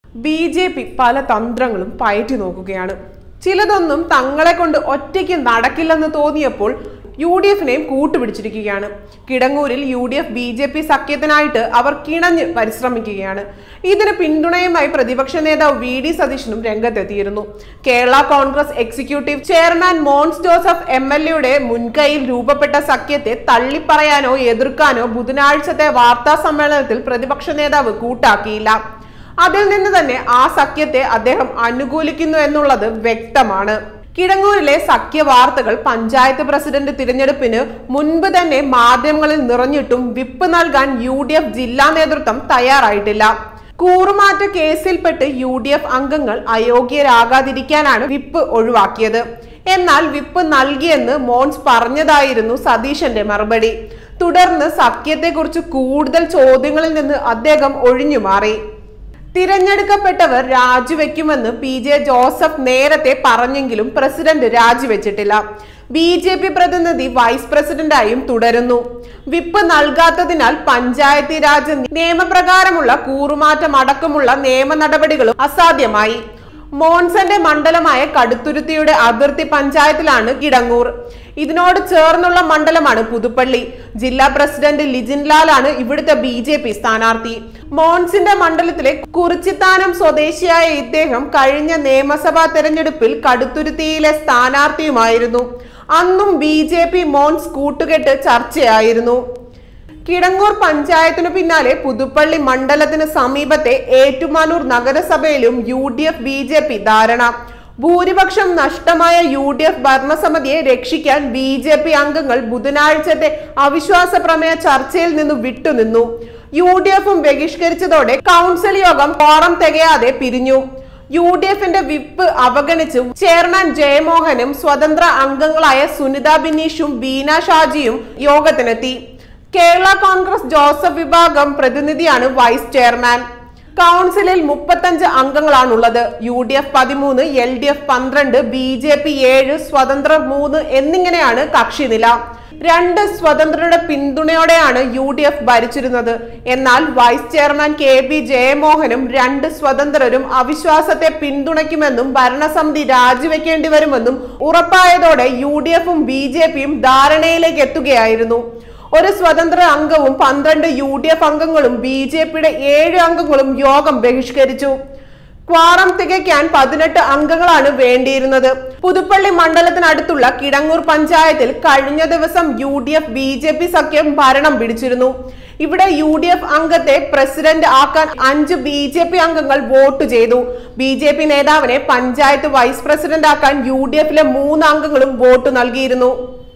BJP പല തന്ത്രങ്ങളും പയറ്റി നോക്കുകയാണ്. ചിലതൊന്നും തങ്ങളെ കൊണ്ട് ഒറ്റയ്ക്ക് നടക്കില്ലെന്ന് തോന്നിയപ്പോൾ യു.ഡി.എഫിനെയും കൂട്ടുപിടിച്ചിരിക്കുകയാണ്. കിടങ്ങൂരിൽ യു.ഡി.എഫ് ബി.ജെ.പി സഖ്യത്തിനായിട്ട് അവർ കിണഞ്ഞ് പരിശ്രമിക്കുകയാണ്. ഇതിന് പിന്തുണയുമായി പ്രതിപക്ഷ നേതാവ് വി.ഡി. സതീശനും രംഗത്തെത്തിയിരുന്നു. കേരള കോൺഗ്രസ് എക്സിക്യൂട്ടീവ് ചെയർമാൻ മോൻസ് ജോസഫ് എം.എൽ.എയുടെ മുൻകൈയിൽ രൂപപ്പെട്ട സഖ്യത്തെ തള്ളിപ്പറയാനോ എതിർക്കാനോ ബുധനാഴ്ചത്തെ വാർത്താ സമ്മേളനത്തിൽ പ്രതിപക്ഷ നേതാവ് കൂട്ടാക്കിയില്ല. അതിൽ നിന്ന് തന്നെ ആ സഖ്യത്തെ അദ്ദേഹം അനുകൂലിക്കുന്നു എന്നുള്ളത് വ്യക്തമാണ്. കിടങ്ങൂരിലെ സഖ്യ വാർത്തകൾ പഞ്ചായത്ത് പ്രസിഡന്റ് തിരഞ്ഞെടുപ്പിന് മുൻപ് തന്നെ മാധ്യമങ്ങളിൽ നിറഞ്ഞിട്ടും വിപ്പ് നൽകാൻ യു.ഡി.എഫ് ജില്ലാ നേതൃത്വം തയ്യാറായിട്ടില്ല. കൂറുമാറ്റ കേസിൽപ്പെട്ട് യു.ഡി.എഫ് അംഗങ്ങൾ അയോഗ്യരാകാതിരിക്കാനാണ് വിപ്പ് ഒഴിവാക്കിയത്. എന്നാൽ വിപ്പ് നൽകിയെന്ന് മോൻസ് പറഞ്ഞതായിരുന്നു സതീശന്റെ മറുപടി. തുടർന്ന് സഖ്യത്തെക്കുറിച്ച് കൂടുതൽ ചോദ്യങ്ങളിൽ നിന്ന് അദ്ദേഹം ഒഴിഞ്ഞുമാറി. തിരഞ്ഞെടുക്കപ്പെട്ടവർ രാജിവെക്കുമെന്ന് പി.ജെ. ജോസഫ് നേരത്തെ പറഞ്ഞെങ്കിലും പ്രസിഡന്റ് രാജിവെച്ചിട്ടില്ല. ബി.ജെ.പി പ്രതിനിധി വൈസ് പ്രസിഡന്റായും തുടരുന്നു. വിപ്പ് നൽകാത്തതിനാൽ പഞ്ചായത്തി രാജ് നിയമപ്രകാരമുള്ള കൂറുമാറ്റം അടക്കമുള്ള നിയമ നടപടികളും അസാധ്യമായി. മോൻസന്റെ മണ്ഡലമായ കടുത്തുരുത്തിയുടെ അതിർത്തി പഞ്ചായത്തിലാണ് കിടങ്ങൂർ. ഇതിനോട് ചേർന്നുള്ള മണ്ഡലമാണ് പുതുപ്പള്ളി. ജില്ലാ പ്രസിഡന്റ് ലിജിൻ ലാലാണ് ഇവിടുത്തെ ബി.ജെ.പി സ്ഥാനാർത്ഥി. മോൻസിന്റെ മണ്ഡലത്തിലെ കുറിച്ചിത്താനം സ്വദേശിയായ ഇദ്ദേഹം കഴിഞ്ഞ നിയമസഭാ തെരഞ്ഞെടുപ്പിൽ കടുത്തുരുത്തിയിലെ സ്ഥാനാർത്ഥിയുമായിരുന്നു. അന്നും ബി.ജെ.പി മോൻസ് കൂട്ടുകെട്ട് ചർച്ചയായിരുന്നു. കിടങ്ങൂർ പഞ്ചായത്തിനു പിന്നാലെ പുതുപ്പള്ളി മണ്ഡലത്തിന് സമീപത്തെ ഏറ്റുമാനൂർ നഗരസഭയിലും യു.ഡി.എഫ് ബി.ജെ.പി ധാരണ. ഭൂരിപക്ഷം നഷ്ടമായ യു.ഡി.എഫ് ഭരണസമിതിയെ രക്ഷിക്കാൻ ബി.ജെ.പി അംഗങ്ങൾ ബുധനാഴ്ചത്തെ അവിശ്വാസ പ്രമേയ ചർച്ചയിൽ നിന്ന് വിട്ടുനിന്നു. യു.ഡി.എഫും ബഹിഷ്കരിച്ചതോടെ കൗൺസിൽ യോഗം ക്വാറം തികയാതെ പിരിഞ്ഞു. യു.ഡി.എഫിന്റെ വിപ്പ് അവഗണിച്ച് ചെയർമാൻ ജയമോഹനും സ്വതന്ത്ര അംഗങ്ങളായ സുനിത ബിനീഷും ബീന ഷാജിയും യോഗത്തിനെത്തി. കേരള കോൺഗ്രസ് ജോസഫ് വിഭാഗം പ്രതിനിധിയാണ് വൈസ് ചെയർമാൻ. കൗൺസിലിൽ 35 അംഗങ്ങളാണുള്ളത്. യു.ഡി.എഫ് 13, എൽ.ഡി.എഫ് 12, ബി.ജെ.പി 7, സ്വതന്ത്രർ 3 എന്നിങ്ങനെയാണ് കക്ഷിനില. 2 സ്വതന്ത്രരുടെ പിന്തുണയോടെയാണ് യു.ഡി.എഫ് ഭരിച്ചിരുന്നത്. എന്നാൽ വൈസ് ചെയർമാൻ കെ.ബി. ജയമോഹനും 2 സ്വതന്ത്രരും അവിശ്വാസത്തെ പിന്തുണയ്ക്കുമെന്നും ഭരണസമിതി രാജിവെക്കേണ്ടി വരുമെന്നും ഉറപ്പായതോടെ യു.ഡി.എഫും ബി.ജെ.പിയും ധാരണയിലേക്ക് എത്തുകയായിരുന്നു. ഒരു സ്വതന്ത്ര അംഗവും 12 യു.ഡി.എഫ് അംഗങ്ങളും ബി.ജെ.പിയുടെ 7 അംഗങ്ങളും യോഗം ബഹിഷ്കരിച്ചു. ക്വാറം തികയ്ക്കാൻ 18 അംഗങ്ങളാണ് വേണ്ടിയിരുന്നത്. പുതുപ്പള്ളി മണ്ഡലത്തിനടുത്തുള്ള കിടങ്ങൂർ പഞ്ചായത്തിൽ കഴിഞ്ഞ ദിവസം യു.ഡി.എഫ് ബി.ജെ.പി സഖ്യം ഭരണം പിടിച്ചിരുന്നു. ഇവിടെ യു.ഡി.എഫ് അംഗത്തെ പ്രസിഡന്റ് ആക്കാൻ 5 ബി.ജെ.പി അംഗങ്ങൾ വോട്ട് ചെയ്തു. ബി.ജെ.പി നേതാവിനെ പഞ്ചായത്ത് വൈസ് പ്രസിഡന്റ് ആക്കാൻ യു.ഡി.എഫിലെ 3 അംഗങ്ങളും വോട്ട് നൽകിയിരുന്നു.